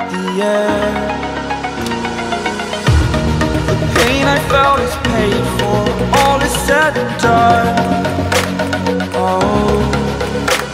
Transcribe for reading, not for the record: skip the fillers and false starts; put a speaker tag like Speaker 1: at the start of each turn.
Speaker 1: the air. The pain I felt is paid for, all is said and done. Oh,